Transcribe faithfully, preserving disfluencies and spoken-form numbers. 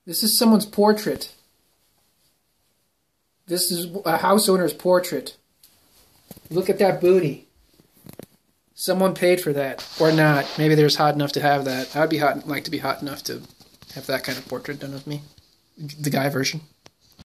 This is someone's portrait. This is a house owner's portrait. Look at that booty. Someone paid for that. Or not. Maybe they're just hot enough to have that. I'd be hot, like to be hot enough to have that kind of portrait done of me. The guy version.